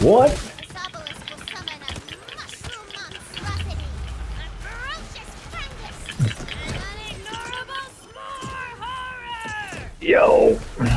What? This obelisk will summon a mushroom monstrosity. A ferocious fungus. An unignorable spore horror. Yo.